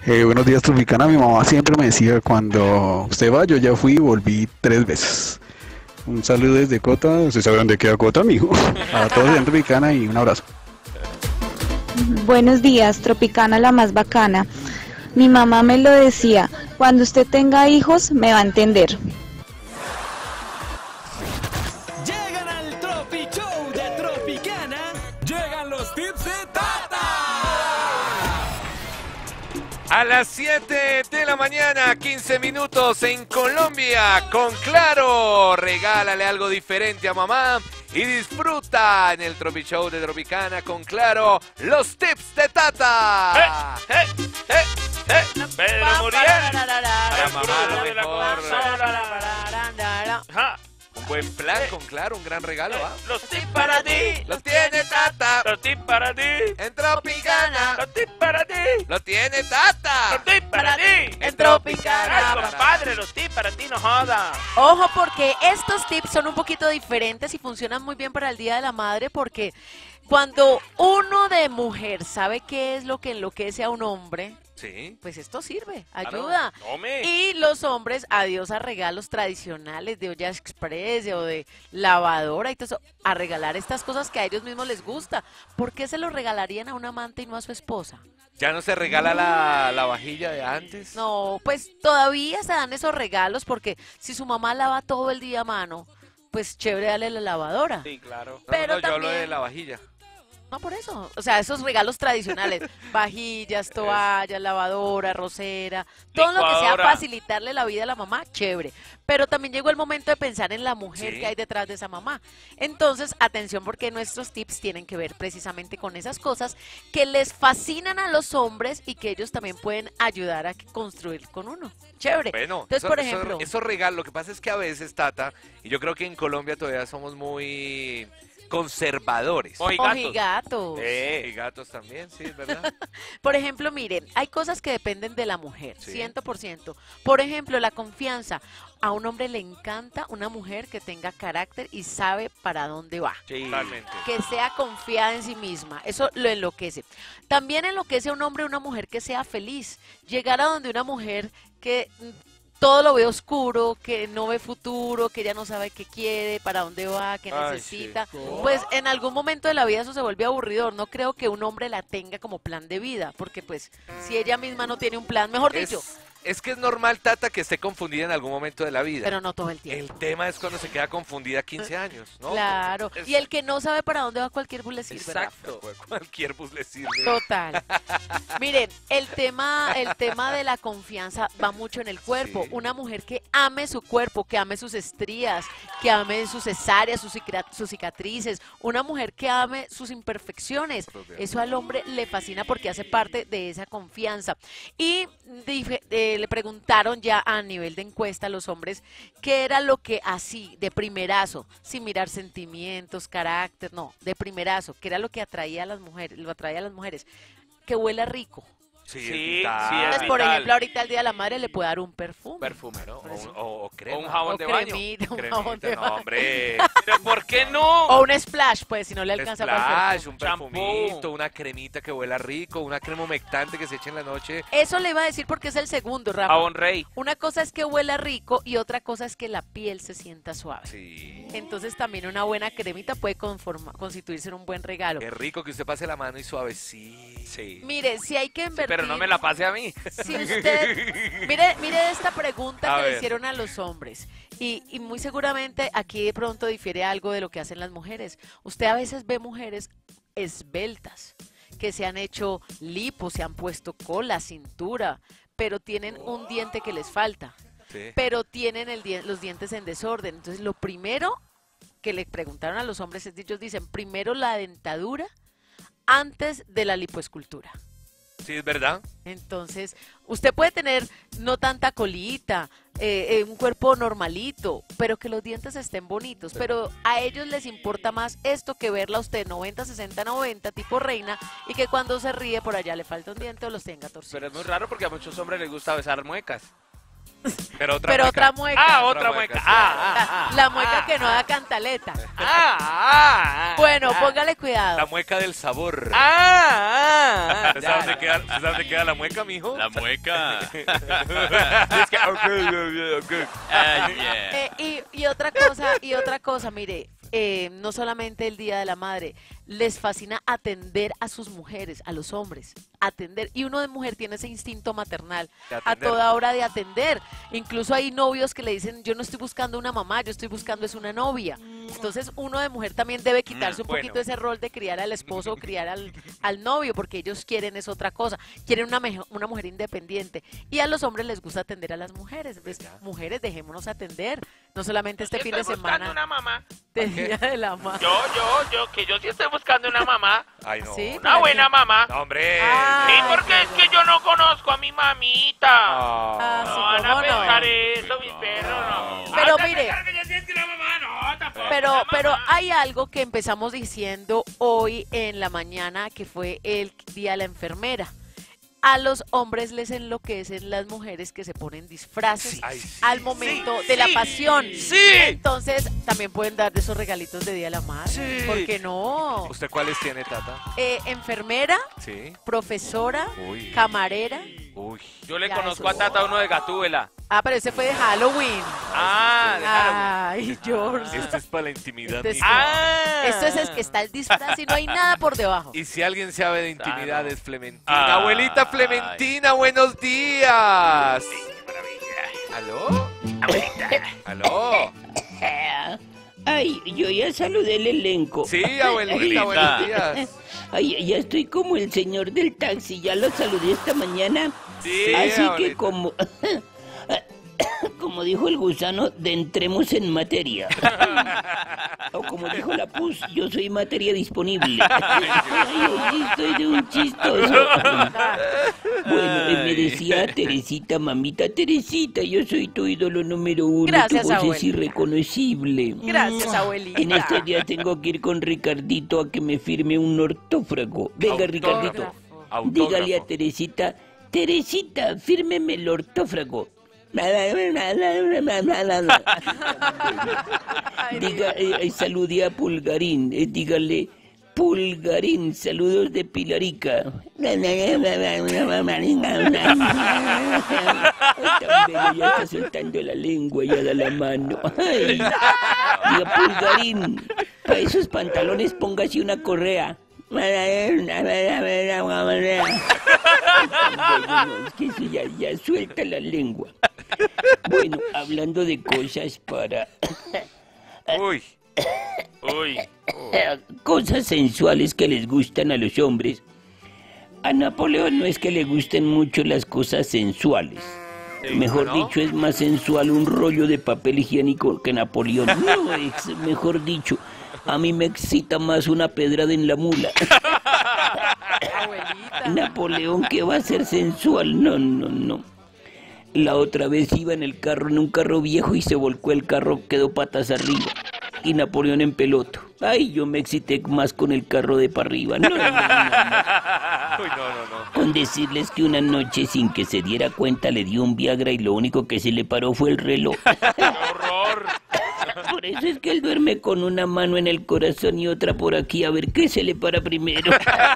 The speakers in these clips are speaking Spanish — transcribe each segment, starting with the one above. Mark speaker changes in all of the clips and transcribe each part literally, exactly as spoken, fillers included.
Speaker 1: Eh, buenos días, Tropicana. Mi mamá siempre me decía, cuando usted va, yo ya fui y volví tres veces. Un saludo desde Cota. ¿Usted sabe dónde queda Cota, mijo? A todos en Tropicana y un abrazo.
Speaker 2: Buenos días, Tropicana la más bacana. Mi mamá me lo decía, cuando usted tenga hijos me va a entender.
Speaker 3: Llegan al Tropi Show de Tropicana. Llegan los tips de Tata.
Speaker 4: A las siete de la mañana, quince minutos en Colombia. Con Claro, regálale algo diferente a mamá y disfruta en el Tropi Show de Tropicana con Claro los tips de Tata.
Speaker 5: ¡Eh, eh, eh, eh! ¡Pedro Muriel!
Speaker 4: Para mamá lo mejor.
Speaker 5: Ajá.
Speaker 4: Un buen plan con Claro, un gran regalo. ¿Ah?
Speaker 5: Los tips para ti.
Speaker 4: Los tiene Tata
Speaker 5: Los tips para ti.
Speaker 4: en Tropicana.
Speaker 5: Los tips para ti.
Speaker 4: Lo tiene Tata
Speaker 5: Los tips para ti.
Speaker 4: en Tropicana.
Speaker 5: Ay, compadre, los tips para ti, no joda.
Speaker 6: Ojo, porque estos tips son un poquito diferentes y funcionan muy bien para el Día de la Madre, porque cuando uno de mujer sabe qué es lo que enloquece a un hombre,
Speaker 4: Sí.
Speaker 6: pues esto sirve,
Speaker 5: Claro.
Speaker 6: ayuda.
Speaker 5: Tome.
Speaker 6: Y los hombres, adiós a regalos tradicionales de olla express o de lavadora y todo eso, a regalar estas cosas que a ellos mismos les gusta. ¿Por qué se lo regalarían a un amante y no a su esposa?
Speaker 4: ¿Ya no se regala la, la vajilla de antes?
Speaker 6: No, pues todavía se dan esos regalos, porque si su mamá lava todo el día a mano, pues chévere darle la lavadora.
Speaker 5: Sí, claro.
Speaker 4: No,
Speaker 6: pero
Speaker 4: no, yo hablo
Speaker 6: también-
Speaker 4: de la vajilla.
Speaker 6: No, por eso. O sea, esos regalos tradicionales, vajillas, toallas, lavadora, rosera, todo lo que sea
Speaker 5: Licuadora.
Speaker 6: facilitarle la vida a la mamá, chévere. Pero también llegó el momento de pensar en la mujer
Speaker 4: Sí.
Speaker 6: que hay detrás de esa mamá. Entonces, atención, porque nuestros tips tienen que ver precisamente con esas cosas que les fascinan a los hombres y que ellos también pueden ayudar a construir con uno. Chévere.
Speaker 4: Bueno,
Speaker 6: Entonces,
Speaker 4: eso-
Speaker 6: por
Speaker 4: eso-
Speaker 6: ejemplo,
Speaker 4: esos regalos, lo que pasa es que a veces, Tata, y yo creo que en Colombia todavía somos muy conservadores.
Speaker 5: Mojigatos.
Speaker 6: mojigatos.
Speaker 4: Eh, y gatos también, sí, es verdad.
Speaker 6: Por ejemplo, miren, hay cosas que dependen de la mujer,
Speaker 4: Sí.
Speaker 6: cien por ciento. Por ejemplo, la confianza. A un hombre le encanta una mujer que tenga carácter y sabe para dónde va.
Speaker 5: Sí.
Speaker 4: Totalmente.
Speaker 6: Que sea confiada en sí misma. Eso lo enloquece. También enloquece a un hombre una mujer que sea feliz. Llegar a donde una mujer que mm, todo lo ve oscuro, que no ve futuro, que ya no sabe qué quiere, para dónde va, qué
Speaker 4: Ay,
Speaker 6: necesita.
Speaker 4: sí.
Speaker 6: Pues en algún momento de la vida eso se vuelve aburridor. No creo que un hombre la tenga como plan de vida, porque pues si ella misma no tiene un plan, mejor dicho,
Speaker 4: Es, es que es normal, Tata, que esté confundida en algún momento de la vida.
Speaker 6: pero no todo el tiempo.
Speaker 4: El tema es cuando se queda confundida a quince años, ¿no?
Speaker 6: Claro.
Speaker 5: Es-
Speaker 6: Y el que no sabe para dónde va, cualquier bus le sirve. Rafa.
Speaker 5: Exacto.
Speaker 4: Pues cualquier bus le sirve.
Speaker 6: Total. Miren, el tema, el tema de la confianza va mucho en el cuerpo.
Speaker 4: Sí.
Speaker 6: Una mujer que ame su cuerpo, que ame sus estrías, que ame sus cesáreas, sus, cicra- sus cicatrices, una mujer que ame sus imperfecciones. Eso al hombre le fascina porque hace parte de esa confianza. Y dije- eh, le preguntaron ya a nivel de encuesta a los hombres qué era lo que así, de primerazo, sin mirar sentimientos, carácter, no, de primerazo, qué era lo que atraía a las mujeres, lo atraía a las mujeres, que huela rico.
Speaker 4: Sí,
Speaker 5: Sí,
Speaker 4: es
Speaker 5: sí,
Speaker 4: vital.
Speaker 5: es
Speaker 6: Entonces, por
Speaker 5: vital.
Speaker 6: ejemplo, ahorita el Día de la Madre le puede dar un perfume.
Speaker 5: Perfume.
Speaker 4: ¿no?
Speaker 6: Por
Speaker 4: O,
Speaker 6: eso.
Speaker 4: o- o crema.
Speaker 5: O un jabón
Speaker 6: O
Speaker 5: de baño.
Speaker 6: cremita, un
Speaker 4: Cremita,
Speaker 6: jabón de
Speaker 4: no,
Speaker 6: baño.
Speaker 4: hombre.
Speaker 5: ¿Pero por qué no?
Speaker 6: O un splash, pues, si no le alcanza para el
Speaker 4: Splash,
Speaker 6: perfume.
Speaker 4: un
Speaker 5: Champú.
Speaker 4: perfumito, una cremita que huela rico, una crema humectante que se eche en la noche.
Speaker 6: Eso le iba a decir porque es el segundo, Rafa.
Speaker 5: Jabón Rey.
Speaker 6: Una cosa es que huela rico y otra cosa es que la piel se sienta suave.
Speaker 4: Sí.
Speaker 6: Entonces también una buena cremita puede conforma- constituirse en un buen regalo.
Speaker 4: Qué rico que usted pase la mano y suavecito.
Speaker 5: Sí.
Speaker 6: Mire, si hay que invertir...
Speaker 5: Pero no me la pase a mí.
Speaker 6: Si usted, mire, mire esta pregunta
Speaker 4: A
Speaker 6: que le
Speaker 4: ver.
Speaker 6: hicieron a los hombres y, y muy seguramente aquí de pronto difiere algo de lo que hacen las mujeres. Usted a veces ve mujeres esbeltas que se han hecho lipo, se han puesto cola, cintura, pero tienen un diente que les falta,
Speaker 4: Sí.
Speaker 6: pero tienen el dien- los dientes en desorden. Entonces lo primero que le preguntaron a los hombres es, ellos dicen, primero la dentadura antes de la lipoescultura.
Speaker 4: Sí, es verdad.
Speaker 6: Entonces, usted puede tener no tanta colita, eh, eh, un cuerpo normalito, pero que los dientes estén bonitos. Pero a ellos les importa más esto que verla a usted noventa, sesenta, noventa, tipo reina, y que cuando se ríe por allá le falta un diente o los tenga torcidos.
Speaker 5: Pero es muy raro porque a muchos hombres les gusta besar muecas.
Speaker 4: Pero otra
Speaker 6: pero
Speaker 4: mueca.
Speaker 6: otra mueca.
Speaker 5: Ah,
Speaker 4: Otra
Speaker 5: otra
Speaker 4: mueca,
Speaker 5: mueca.
Speaker 4: sí.
Speaker 5: Ah, ah, ah.
Speaker 6: La mueca
Speaker 5: ah,
Speaker 6: que no da cantaleta.
Speaker 5: Ah, ah,
Speaker 6: Bueno,
Speaker 5: ah,
Speaker 6: póngale
Speaker 4: La
Speaker 6: cuidado.
Speaker 4: mueca del sabor.
Speaker 5: Ah, ah, ah.
Speaker 4: ¿Usted sabe dónde queda, usted sabe dónde queda la mueca, mijo?
Speaker 7: La mueca.
Speaker 4: Es que, ok, ok, ok.
Speaker 7: Ah, yeah.
Speaker 6: Eh, y, y otra cosa, y otra cosa, mire, eh, no solamente el Día de la Madre, les fascina atender a sus mujeres, a los hombres, atender. Y uno de mujer tiene ese instinto maternal
Speaker 4: De
Speaker 6: a
Speaker 4: atender.
Speaker 6: toda hora de atender. Incluso hay novios que le dicen, yo no estoy buscando una mamá, yo estoy buscando es una novia. Entonces uno de mujer también debe quitarse un
Speaker 4: bueno.
Speaker 6: poquito ese rol de criar al esposo o criar al, al novio, porque ellos quieren es otra cosa, quieren una, mejo- una mujer independiente. Y a los hombres les gusta atender a las mujeres. Entonces, mujeres, dejémonos atender, no solamente este
Speaker 5: Yo
Speaker 6: fin de
Speaker 5: estoy buscando
Speaker 6: semana
Speaker 5: una mamá.
Speaker 6: del Día de la Madre.
Speaker 5: Yo, yo, yo, que yo sí estoy buscando una mamá.
Speaker 4: Ay, no.
Speaker 6: ¿Sí?
Speaker 5: Una buena mamá.
Speaker 4: No, hombre.
Speaker 6: Ah.
Speaker 5: Sí, porque es que yo no conozco a mi mamita.
Speaker 6: Ah,
Speaker 4: Ah,
Speaker 6: sí,
Speaker 5: No van
Speaker 6: ¿cómo
Speaker 5: a pensar
Speaker 6: no?
Speaker 5: eso, mis perros, no.
Speaker 6: Pero
Speaker 5: Ah,
Speaker 6: mire.
Speaker 5: pensar que yo sí es que la mamá, no, tampoco,
Speaker 6: Pero,
Speaker 5: la
Speaker 6: pero
Speaker 5: mamá.
Speaker 6: hay algo que empezamos diciendo hoy en la mañana, que fue el Día de la Enfermera. A los hombres les enloquecen las mujeres que se ponen disfraces
Speaker 4: Sí. Ay, sí.
Speaker 6: al momento
Speaker 5: Sí,
Speaker 6: de la
Speaker 5: sí,
Speaker 6: pasión.
Speaker 5: sí.
Speaker 6: Entonces, también pueden dar de esos regalitos de Día de la Madre.
Speaker 4: Sí.
Speaker 6: ¿Por qué no?
Speaker 4: ¿Usted cuáles tiene, Tata?
Speaker 6: Eh, enfermera,
Speaker 4: Sí.
Speaker 6: profesora,
Speaker 4: Uy.
Speaker 6: camarera.
Speaker 4: Uy.
Speaker 5: Yo le
Speaker 6: Ya,
Speaker 5: conozco
Speaker 6: eso
Speaker 5: a Tata uno de Gatúbela.
Speaker 6: Ah, pero ese fue de Halloween.
Speaker 5: Ah, de Halloween.
Speaker 6: Ay, George.
Speaker 4: Este es para la intimidad,
Speaker 6: Este es-
Speaker 4: mijo.
Speaker 5: Ah.
Speaker 6: Esto es, es que está el disfraz y no hay nada por debajo.
Speaker 4: Y si alguien sabe de intimidad
Speaker 5: Claro.
Speaker 4: es Clementina.
Speaker 7: Ay.
Speaker 4: Abuelita Clementina, buenos días. ¿Aló? ¿Aló?
Speaker 8: Ay, yo ya saludé el elenco.
Speaker 4: Sí, abuelita, buenos días.
Speaker 8: Ay, ya estoy como el señor del taxi, ya lo saludé esta mañana.
Speaker 4: Sí,
Speaker 8: Así que
Speaker 4: abuelita.
Speaker 8: como... Como dijo el gusano, de entremos en materia. O como dijo la pus, yo soy materia disponible. Ay, hoy estoy de un chistoso. Bueno, eh, me decía Teresita, mamita Teresita, yo soy tu ídolo número uno.
Speaker 6: Gracias,
Speaker 8: tu voz es
Speaker 6: abuelita.
Speaker 8: irreconocible.
Speaker 6: Gracias, abuelita.
Speaker 8: En estos días tengo que ir con Ricardito a que me firme un ortófrago. Venga,
Speaker 4: Autógrafo.
Speaker 8: Ricardito,
Speaker 4: Autógrafo.
Speaker 8: dígale a Teresita, Teresita, fírmeme el ortófrago. Diga, eh, eh, salude a Pulgarín, eh, dígale, Pulgarín, saludos de Pilarica. Ay, tan bello, ya está soltando la lengua, ya da la mano. Ay, diga, Pulgarín, para esos pantalones póngase una correa. Es que eso ya, ya suelta la lengua. Bueno, hablando de cosas para...
Speaker 4: Uy.
Speaker 5: Uy.
Speaker 8: cosas sensuales que les gustan a los hombres. A Napoleón no es que le gusten mucho las cosas sensuales. Mejor
Speaker 4: ¿no?
Speaker 8: dicho, es más sensual un rollo de papel higiénico que Napoleón. No, es mejor dicho, a mí me excita más una pedrada en la mula.
Speaker 6: Abuelita.
Speaker 8: Napoleón, ¿qué va a ser sensual? No, no, no. La otra vez iba en el carro, en un carro viejo, y se volcó el carro, quedó patas arriba. Y Napoleón en peloto. Ay, yo me excité más con el carro de para arriba. No, no, no, no.
Speaker 4: Uy, no, no, no.
Speaker 8: Con decirles que una noche, sin que se diera cuenta, le dio un Viagra y lo único que se le paró fue el reloj.
Speaker 5: ¡Qué horror!
Speaker 8: Por eso es que él duerme con una mano en el corazón y otra por aquí, a ver qué se le para primero.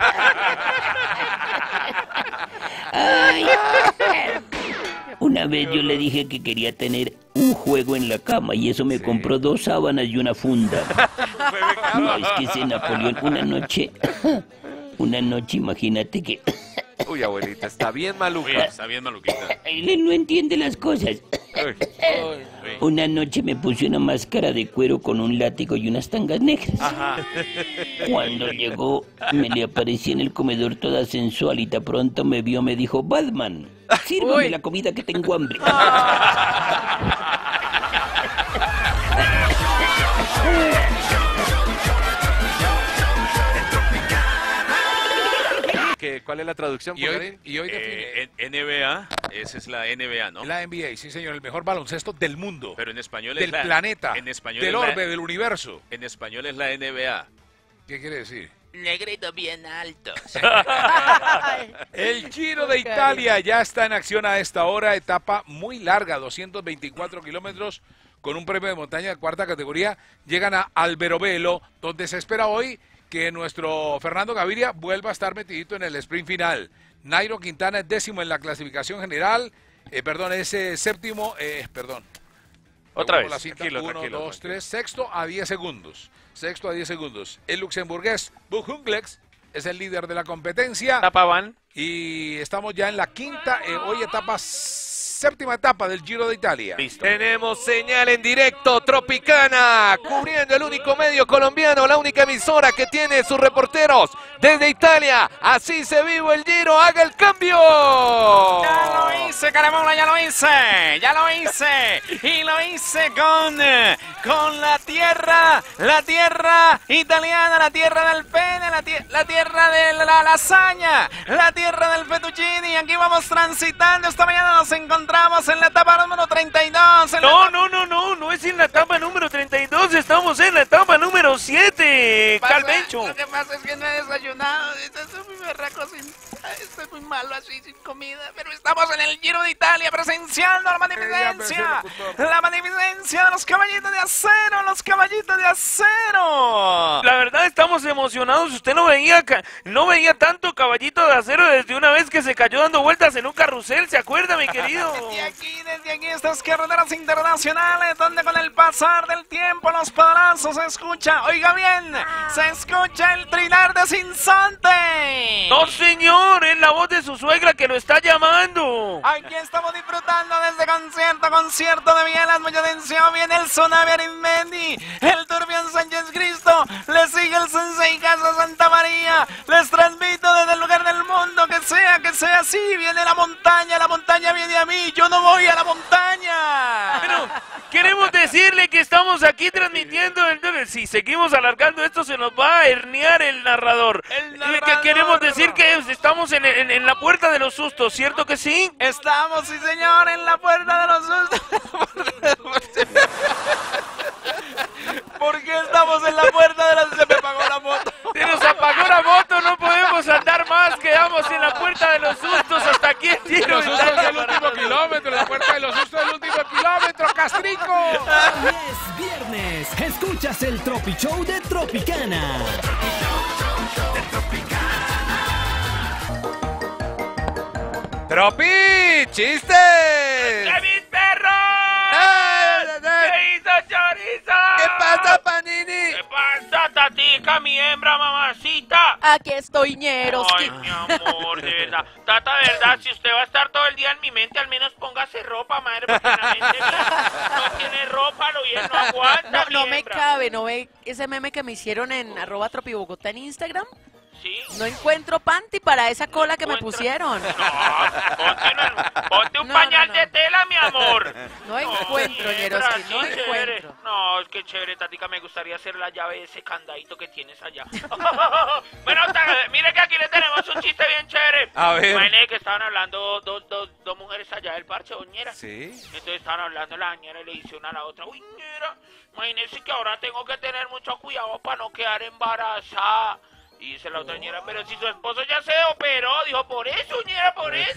Speaker 8: Ay. Una vez yo le dije que quería tener un juego en la cama y eso me
Speaker 4: Sí.
Speaker 8: compró dos sábanas y una funda. No, es que ese Napoleón, una noche, una noche, imagínate que
Speaker 4: Uy, abuelita, está bien
Speaker 7: Uy,
Speaker 4: maluca.
Speaker 7: está bien maluquita.
Speaker 8: él no entiende las cosas.
Speaker 4: Uy.
Speaker 7: Uy.
Speaker 8: Una noche me puse una máscara de cuero con un látigo y unas tangas negras.
Speaker 4: Ajá.
Speaker 8: Cuando llegó, me le aparecí en el comedor toda sensual y tan pronto me vio, me dijo, Batman, sírvame
Speaker 6: Uy.
Speaker 8: la comida que tengo hambre.
Speaker 4: ¿Qué, ¿Cuál es la traducción,
Speaker 9: Y hoy,
Speaker 4: Pulgarín?
Speaker 9: y hoy define
Speaker 7: Eh, en- N B A, esa es la N B A, ¿no?
Speaker 9: la N B A, sí señor, el mejor baloncesto del mundo,
Speaker 7: Pero en español
Speaker 9: del
Speaker 7: es la...
Speaker 9: planeta,
Speaker 7: En español
Speaker 9: del
Speaker 7: es la-
Speaker 9: orbe, del universo.
Speaker 7: En español es la N B A.
Speaker 9: ¿Qué quiere decir?
Speaker 8: negritos bien altos.
Speaker 9: El Giro de Italia ya está en acción a esta hora, etapa muy larga, doscientos veinticuatro kilómetros, con un premio de montaña de cuarta categoría. Llegan a Alberobello, donde se espera hoy que nuestro Fernando Gaviria vuelva a estar metidito en el sprint final. Nairo Quintana es décimo en la clasificación general, eh, perdón, es eh, séptimo, eh, perdón.
Speaker 7: Otra
Speaker 9: Luego
Speaker 7: vez,
Speaker 9: la cinta,
Speaker 7: tranquilo,
Speaker 9: uno,
Speaker 7: tranquilo,
Speaker 9: dos,
Speaker 7: tranquilo.
Speaker 9: tres, sexto a diez segundos. Sexto a diez segundos. El luxemburgués Buk Jungels es el líder de la competencia.
Speaker 7: Etapa van.
Speaker 9: Y estamos ya en la quinta, eh, hoy etapa, séptima etapa del Giro de Italia.
Speaker 7: Listo.
Speaker 4: Tenemos señal en directo, Tropicana, cubriendo el único medio colombiano, la única emisora que tiene sus reporteros desde Italia. Así se vive el Giro, haga el cambio.
Speaker 3: Ya lo hice, Caramola, ya lo hice, ya lo hice. Y lo hice con, eh, con la tierra, la tierra italiana, la tierra del pene, la, tie- la tierra de la lasaña, la tierra del fettuccine. Aquí vamos transitando, esta mañana nos encontramos en la etapa número treinta y dos. en la
Speaker 5: No,
Speaker 3: etapa-
Speaker 5: no, no, no, no es en la etapa número treinta y dos, estamos en la etapa número siete,
Speaker 3: pasa-
Speaker 5: Calvencho.
Speaker 3: Lo que pasa es que no he desayunado, estoy muy berraco, sin, estoy muy malo así, sin comida, pero estamos en el Giro de Italia presenciando la magnificencia, la magnificencia de los caballitos de acero, los caballitos de acero.
Speaker 5: La verdad estamos emocionados, usted no veía, ca- no veía tanto caballito de acero desde una vez que se cayó dando vueltas en un carrusel, ¿se acuerda, mi querido?
Speaker 3: Desde aquí, desde aquí, estas carreteras internacionales, donde con el pasar del tiempo los padrazos se escucha, oiga bien, se escucha el trinar de Sinsante.
Speaker 5: No, señor, es la voz de su suegra que lo está llamando.
Speaker 3: Aquí estamos disfrutando desde concierto a concierto de Bielas. Mucha atención, viene el Tsunami Arizmendi, el Turbión Sánchez Cristo, le sigue el Sensei Casa Santa María. Les transmito desde el lugar del mundo, que sea, que sea así. Viene la montaña, la montaña viene a mí, yo no voy a la montaña.
Speaker 5: Bueno, queremos decirle que estamos aquí transmitiendo el... Si seguimos alargando esto se nos va a herniar el narrador.
Speaker 3: El
Speaker 5: Y
Speaker 3: narrador.
Speaker 5: que queremos decir que estamos en, en- en la puerta de los sustos, ¿cierto que sí?
Speaker 3: Estamos, sí señor, en la puerta de los sustos. ¿Por qué estamos en la puerta de los... Se me apagó la moto.
Speaker 5: Se nos apagó la moto, no podemos andar más, quedamos en la puerta de los sustos, hasta aquí el Giro
Speaker 9: Los
Speaker 5: de
Speaker 9: sustos
Speaker 5: Italia
Speaker 9: del
Speaker 5: para
Speaker 9: último
Speaker 5: todos.
Speaker 9: kilómetro, la puerta de los sustos del último kilómetro, Castrico.
Speaker 3: Ah.
Speaker 10: Es viernes. Escuchas el Tropi Show de Tropicana.
Speaker 4: ¡Tropi! ¡Chistes!
Speaker 5: ¡Que mis perros!
Speaker 4: ¡Eh, eh!
Speaker 5: ¿Qué hizo chorizo?
Speaker 4: ¿Qué pasa, Panini?
Speaker 5: ¿Qué pasa, tatica, mi hembra, mamacita?
Speaker 6: Aquí estoy, Ñeroski.
Speaker 5: Ay, mi amor, de verdad. Tata, de verdad, si usted va a estar todo el día en mi mente, al menos póngase ropa, madre, porque en la mente mía no tiene ropa, lo bien no aguanta,
Speaker 6: No,
Speaker 5: mi
Speaker 6: no me
Speaker 5: hembra.
Speaker 6: cabe, ¿no ve ese meme que me hicieron en arroba tropibogotá en Instagram?
Speaker 5: ¿Sí?
Speaker 6: No encuentro panty para esa cola que me
Speaker 5: Encuentra-
Speaker 6: pusieron.
Speaker 5: No, ponte, una- ponte un
Speaker 6: No,
Speaker 5: pañal
Speaker 6: no, no.
Speaker 5: de tela, mi amor.
Speaker 6: No encuentro,
Speaker 5: mi hembra,
Speaker 6: Ñeroski, no
Speaker 5: sí, chévere.
Speaker 6: encuentro.
Speaker 5: No, es que chévere, tatica, me gustaría hacer la llave de ese candadito que tienes allá. Bueno, ta- mire que aquí le tenemos un chiste bien chévere.
Speaker 4: A ver.
Speaker 5: Imagínate que estaban hablando dos, dos, dos mujeres allá del parche, doñera.
Speaker 4: Sí.
Speaker 5: Entonces estaban hablando, la doñera y le dice una a la otra, uy, ñera, imagínese que ahora tengo que tener mucho cuidado para no quedar embarazada. Y dice la otra ñera, pero si su esposo ya se operó, dijo, por eso, ñera, por eso.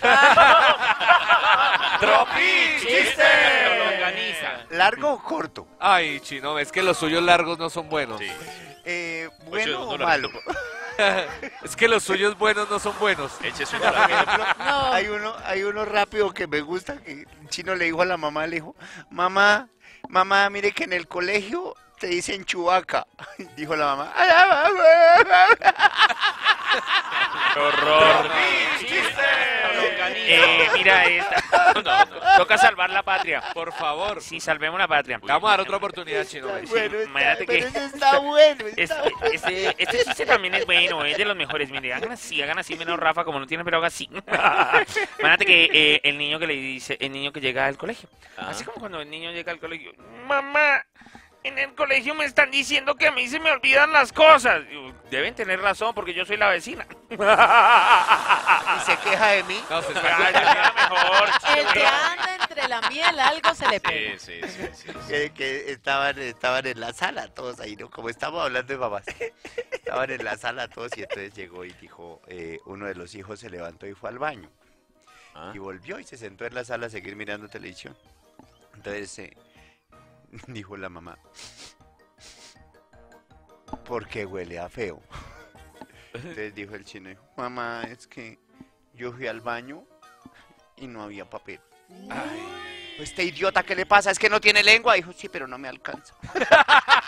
Speaker 4: ¡Tropi! ¡Chiste!
Speaker 5: Lo organiza.
Speaker 11: ¿Largo o corto?
Speaker 4: Ay, chino, es que los suyos largos no son buenos.
Speaker 11: Eh,
Speaker 7: Oye,
Speaker 11: ¿Bueno
Speaker 7: no
Speaker 11: o
Speaker 7: la-
Speaker 11: malo?
Speaker 4: Es que los suyos buenos no son buenos.
Speaker 7: Échese
Speaker 11: Por
Speaker 7: una.
Speaker 11: ejemplo,
Speaker 6: No.
Speaker 11: hay uno, hay uno rápido que me gusta, que un chino le dijo a la mamá, le dijo, mamá, mamá, mire que en el colegio te dicen chubaca. Dijo la mamá, "Ay, ay, ay, ay".
Speaker 7: ¡Qué horror!
Speaker 5: Eh, mira, esta. No, no, toca salvar la patria.
Speaker 4: Por favor.
Speaker 5: Sí, salvemos la patria.
Speaker 4: Vamos a dar otra oportunidad, chino.
Speaker 11: Está
Speaker 4: ¿ves?
Speaker 11: bueno, está-
Speaker 5: imagínate
Speaker 11: pero
Speaker 5: que-
Speaker 11: ese está bueno.
Speaker 5: Este,
Speaker 11: Está bueno.
Speaker 5: este, este chiste también es bueno, es de los mejores. Mire, hagan así, hagan así, menos Rafa, como no tiene, pero haga así. Imagínate que eh, el niño que le dice, el niño que llega al colegio. Así como cuando el niño llega al colegio. Mamá, en el colegio me están diciendo que a mí se me olvidan las cosas. Digo, deben tener razón porque yo soy la vecina.
Speaker 11: Y se queja de mí.
Speaker 4: No, se
Speaker 5: Ah, ya queda mejor.
Speaker 6: El que anda entre entre la miel algo se le pega.
Speaker 4: Sí, sí, sí, sí, sí.
Speaker 11: Que, que estaban, estaban en la sala todos ahí, ¿no? Como estamos hablando de mamás. Estaban en la sala todos y entonces llegó y dijo, eh, uno de los hijos se levantó y fue al baño.
Speaker 4: Ah.
Speaker 11: Y volvió y se sentó en la sala a seguir mirando televisión. Entonces eh, dijo la mamá, ¿por qué huele a feo? Entonces dijo el chino, dijo, mamá, es que yo fui al baño y no había papel. Ay, este idiota, ¿qué le pasa? Es que no tiene lengua. Dijo, sí, pero no me alcanza.